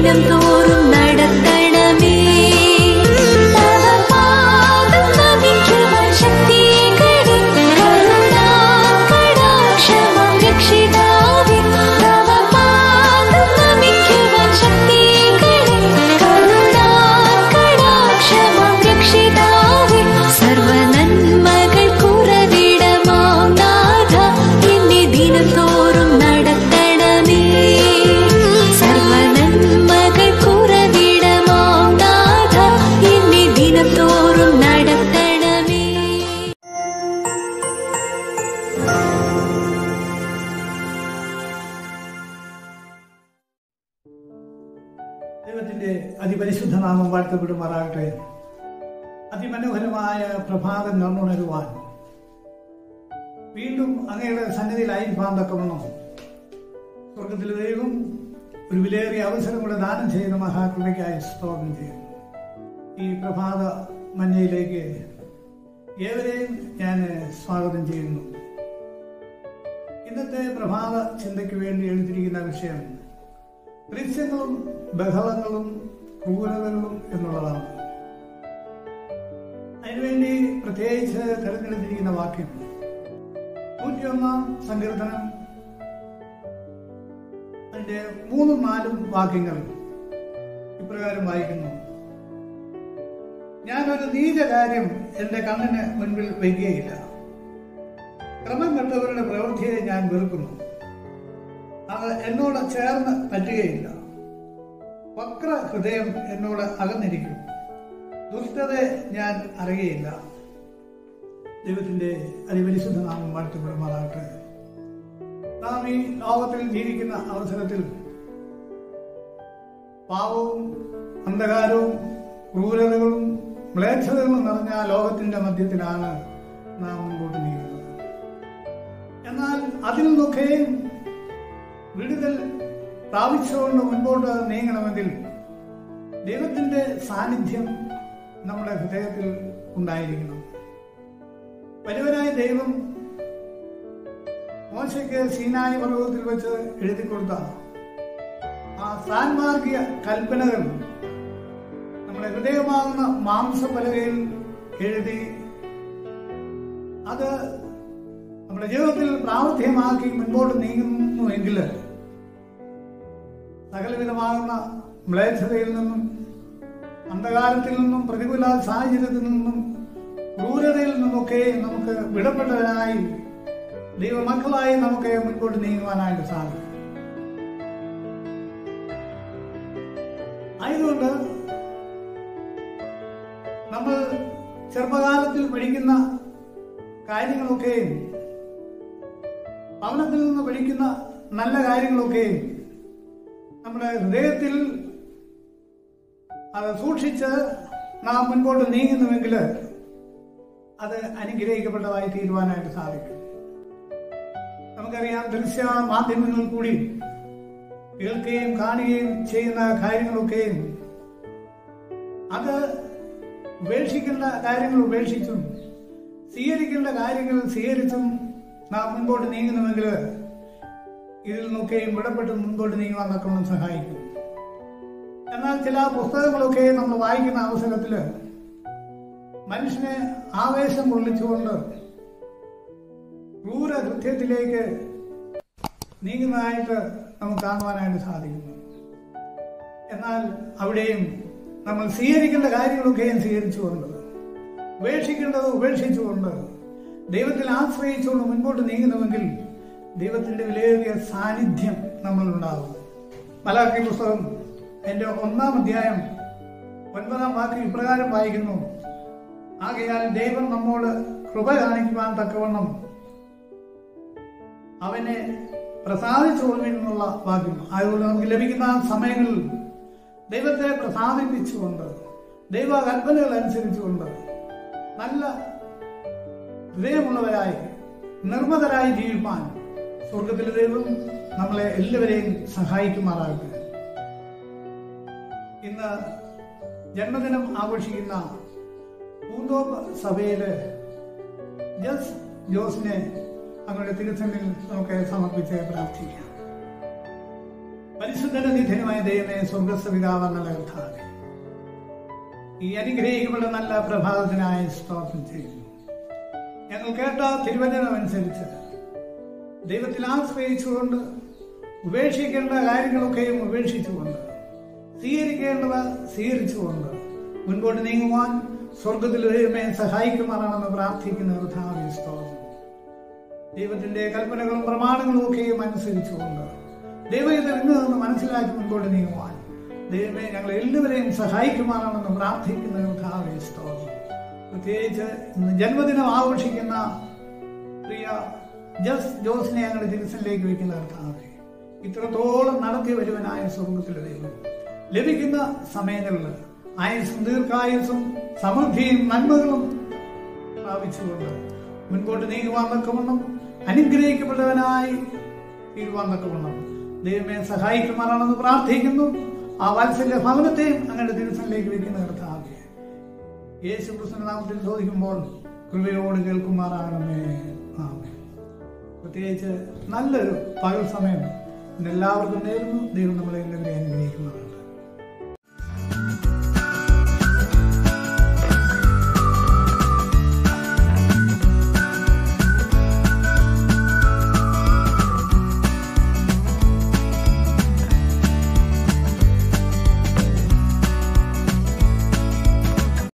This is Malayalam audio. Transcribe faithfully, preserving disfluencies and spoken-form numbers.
ദിനം തോറും നടത്തണമേ. തവ പാദം നമിക്കുവാൻ ശക്തികളെ കരുണാ കടാക്ഷമാം രക്ഷിതാവേ. തവ പാദം നമിക്കുവാൻ ശക്തികളെ കരുണാ കടാക്ഷമാം രക്ഷിതാവേ. സർവനന്മകൾ കുറവിടമാം നാഥ എന്നെ ദിനം തോറും നടത്തണമേ. സർവനന്മകൾ കുറവിടമാം നാഥ എന്നെ ദിനം തോറും നടത്തണമേ. ദൈവത്തിന്റെ അതിപരിശുദ്ധ നാമം വാഴ്ത്തപ്പെടുമാറാകട്ടെ. അതിമനോഹരമായ പ്രഭാതം കണ്ടുണരുവാൻ വീണ്ടും അങ്ങയുടെ സന്നിധിയിലായിരിക്കാൻ തക്കവണ്ണം സ്വർഗത്തിലെ ദൈവം ഒരു വിലയേറിയ അവസരം കൂടെ ദാനം ചെയ്യുന്ന മഹാകൃപയ്ക്കായി സ്തോത്രം ചെയ്യുന്നു. ഈ പ്രഭാത മഞ്ഞയിലേക്ക് ഏവരെയും ഞാൻ സ്വാഗതം ചെയ്യുന്നു. ഇന്നത്തെ പ്രഭാത ചിന്തയ്ക്ക് വേണ്ടി എഴുതിയിരിക്കുന്ന വിഷയം ദൃശ്യങ്ങളും ബഹളങ്ങളും ക്രൂരതകളും എന്നുള്ളതാണ്. അതിനുവേണ്ടി പ്രത്യേകിച്ച് തെരഞ്ഞെടുത്തിരിക്കുന്ന വാക്യം നൂറ്റിയൊന്നാം സങ്കീർത്തനം അതിന്റെ മൂന്നും നാലും വാക്യങ്ങൾ ഇപ്രകാരം വായിക്കുന്നു: ഞാനൊരു നീച കാര്യം എന്റെ കണ്ണിന് മുൻപിൽ വയ്ക്കുകയില്ല. ക്രമം കെട്ടവരുടെ പ്രവൃത്തിയെ ഞാൻ വെറുക്കുന്നു. അത് എന്നോട് ചേർന്ന് പറ്റുകയില്ല. വക്ര ഹൃദയം എന്നോട് അകന്നിരിക്കും. ദുഷ്ടതയെ ഞാൻ അറിയുകയില്ല. ദൈവത്തിന്റെ അതിപരിശുദ്ധ നാമം വാഴ്ത്തപ്പെടുമാറാകട്ടെ. നാം ഈ ലോകത്തിൽ ജീവിക്കുന്ന അവസരത്തിൽ പാവവും അന്ധകാരവും ക്രൂരതകളും മ്ലേച്ഛതകളും നിറഞ്ഞ ലോകത്തിന്റെ മധ്യത്തിലാണ് നാം മുമ്പോട്ട് നീങ്ങുന്നത്. എന്നാൽ അതിൽ നിന്നൊക്കെയും വിടുതൽ പ്രാപിച്ചുകൊണ്ട് മുൻപോട്ട് നീങ്ങണമെങ്കിൽ ദൈവത്തിന്റെ സാന്നിധ്യം നമ്മുടെ ഹൃദയത്തിൽ ഉണ്ടായിരിക്കണം. വലിയവനായ ദൈവം മോശയ്ക്ക് സീനായി പർവ്വതത്തിൽ വെച്ച് എഴുതി കൊടുത്ത ആ സാൻമാർഗിക കൽപ്പനകൾ നമ്മുടെ ഹൃദയമാകുന്ന മാംസപലകയിൽ എഴുതി അത് നമ്മുടെ ജീവിതത്തിൽ പ്രാവർത്തികമാക്കി മുൻപോട്ട് നീങ്ങുന്നുവെങ്കിൽ സകലവിധമാകുന്ന മ്ലേച്ഛതയിൽ നിന്നും അന്ധകാരത്തിൽ നിന്നും പ്രതികൂല സാഹചര്യത്തിൽ നിന്നും ക്രൂരതയിൽ നിന്നൊക്കെ നമുക്ക് വിടപ്പെട്ടവരായി ദൈവമക്കളായി നമുക്ക് മുൻപോട്ട് നീങ്ങുവാനായിട്ട് സാധിക്കും. ആയതുകൊണ്ട് നമ്മൾ ചെറുപ്പകാലത്തിൽ പഠിക്കുന്ന കാര്യങ്ങളൊക്കെയും ഭവനത്തിൽ നിന്ന് പഠിക്കുന്ന നല്ല കാര്യങ്ങളൊക്കെയും നമ്മുടെ ഹൃദയത്തിൽ അത് സൂക്ഷിച്ച് നാം മുൻപോട്ട് നീങ്ങുന്നുവെങ്കിൽ അത് അനുഗ്രഹിക്കപ്പെട്ടതായി തീരുവാനായിട്ട് സാധിക്കും. നമുക്കറിയാം, ദൃശ്യ മാധ്യമങ്ങളിൽ കൂടി കേൾക്കുകയും കാണുകയും ചെയ്യുന്ന കാര്യങ്ങളൊക്കെയും അത് ഉപേക്ഷിക്കേണ്ട കാര്യങ്ങൾ ഉപേക്ഷിച്ചും സ്വീകരിക്കേണ്ട കാര്യങ്ങൾ സ്വീകരിച്ചും നാം മുൻപോട്ട് നീങ്ങുന്നുവെങ്കിൽ ഇതിൽ നിന്നൊക്കെയും വിടപ്പെട്ട് മുൻപോട്ട് നീങ്ങുവാൻ തക്കവണ്ണം സഹായിക്കും. എന്നാൽ ചില പുസ്തകങ്ങളൊക്കെ നമ്മൾ വായിക്കുന്ന അവസരത്തിൽ മനുഷ്യനെ ആവേശം കൊള്ളിച്ചുകൊണ്ട് ക്രൂരകൃത്യത്തിലേക്ക് നീങ്ങുന്നതായിട്ട് നമുക്ക് കാണുവാനായിട്ട് സാധിക്കുന്നു. എന്നാൽ അവിടെയും നമ്മൾ സ്വീകരിക്കേണ്ട കാര്യങ്ങളൊക്കെയും സ്വീകരിച്ചുകൊണ്ട് ഉപേക്ഷിക്കേണ്ടത് ഉപേക്ഷിച്ചുകൊണ്ട് ദൈവത്തിൽ ആശ്രയിച്ചുകൊണ്ട് മുൻപോട്ട് നീങ്ങുന്നുവെങ്കിൽ ദൈവത്തിന്റെ വിലയേറിയ സാന്നിധ്യം നമ്മളുണ്ടാകും. മലാക്കി പുസ്തകം എന്റെ ഒന്നാം അധ്യായം ഒൻപതാം വാക്കിൽ ഇപ്രകാരം വായിക്കുന്നു: ആകയാൽ ദൈവം നമ്മോട് കൃപ കാണിക്കുവാൻ തക്കവണ്ണം അവനെ പ്രസാദിച്ചുകൊള്ളുമെന്നുള്ള വാക്യം. അതുകൊണ്ട് നമുക്ക് ലഭിക്കുന്ന സമയങ്ങളിൽ ദൈവത്തെ പ്രസാദിപ്പിച്ചുകൊണ്ട് ദൈവ കൽപ്പനകൾ അനുസരിച്ചുകൊണ്ട് നല്ല ഹൃദയമുള്ളവരായി നിർമ്മതരായി ജീവിപ്പാൻ സ്വർഗത്തിലെ ദൈവം നമ്മളെ എല്ലാവരെയും സഹായിക്കുമാറാകട്ടെ. ഇന്ന് ജന്മദിനം ആഘോഷിക്കുന്ന പൂന്തോപ്പ് സഭയില് ജസ് ജോസിനെ അങ്ങയുടെ തിരുസന്നിധിയിൽ നമുക്ക് സമർപ്പിച്ച് പ്രാർത്ഥിക്കാം. പരിശുദ്ധന നിധനമായ ദൈവമേ, സ്വർഗസ്ഥ പിതാവെന്നുള്ള കർത്താവേ, ഈ അനുഗ്രഹിക്കപ്പെട്ട നല്ല പ്രഭാതത്തിനായി സ്തോത്രം ചെയ്യുന്നു. ഞങ്ങൾ കേട്ട തിരുവചനം അനുസരിച്ച് ദൈവത്തിൽ ആശ്രയിച്ചുകൊണ്ട് ഉപേക്ഷിക്കേണ്ട കാര്യങ്ങളൊക്കെയും ഉപേക്ഷിച്ചുകൊണ്ട് സ്വീകരിക്കേണ്ടവ സ്വീകരിച്ചുകൊണ്ട് മുൻപോട്ട് നീങ്ങുവാൻ സ്വർഗത്തിൽ ദൈവമേ സഹായിക്കുമാറാണെന്ന് പ്രാർത്ഥിക്കുന്ന കർത്താവേ സ്തോത്രം. ദൈവത്തിന്റെ കൽപ്പനകളും പ്രമാണങ്ങളും ഒക്കെയും അനുസരിച്ചുകൊണ്ട് ദൈവത്തെ ഇന്ന് നിന്ന് മനസ്സിലാക്കി മുൻപോട്ട് നീങ്ങുവാൻ ദൈവമേ ഞങ്ങൾ എല്ലാവരെയും സഹായിക്കുമാറാണെന്ന് പ്രാർത്ഥിക്കുന്ന കർത്താവേ സ്തോത്രം. പ്രത്യേകിച്ച് ഇന്ന് ജന്മദിനം ആഘോഷിക്കുന്ന പ്രിയ ജസ് ജോസിനെ ഞങ്ങളുടെ ദിവസത്തിലേക്ക് വയ്ക്കുന്ന കർത്താവേ, ഇത്രത്തോളം നടത്തി വരുവനായ സ്വർഗത്തിലെ ദൈവം ലഭിക്കുന്ന സമയങ്ങളിൽ ആയുസ്സും ദീർഘായുസ്സും സമൃദ്ധിയും നന്മകളും പ്രാപിച്ചുകൊണ്ട് മുൻപോട്ട് നീങ്ങുവാൻ തക്കവണ്ണം അനുഗ്രഹിക്കപ്പെട്ടവനായി തീരുവാൻ തക്കവണ്ണം ദൈവമേ സഹായിക്കുമാറാണെന്ന് പ്രാർത്ഥിക്കുന്നു. ആ വാത്സല്യ ഭവനത്തെയും അങ്ങനെ ദിവസത്തിലേക്ക് വയ്ക്കുന്ന കർത്താവേ, യേശു ക്രിസ്തുവിന്റെ നാമത്തിൽ ചോദിക്കുമ്പോൾ കൃപയോട് കേൾക്കുമാറാകണമേ. ആമേൻ. പ്രത്യേകിച്ച് നല്ലൊരു പകൽ സമയം എല്ലാവർക്കും നേരുന്നു. ദൈവം നമ്മളെ എല്ലാവരെയും അനുഗ്രഹിക്കുമാറാണ്.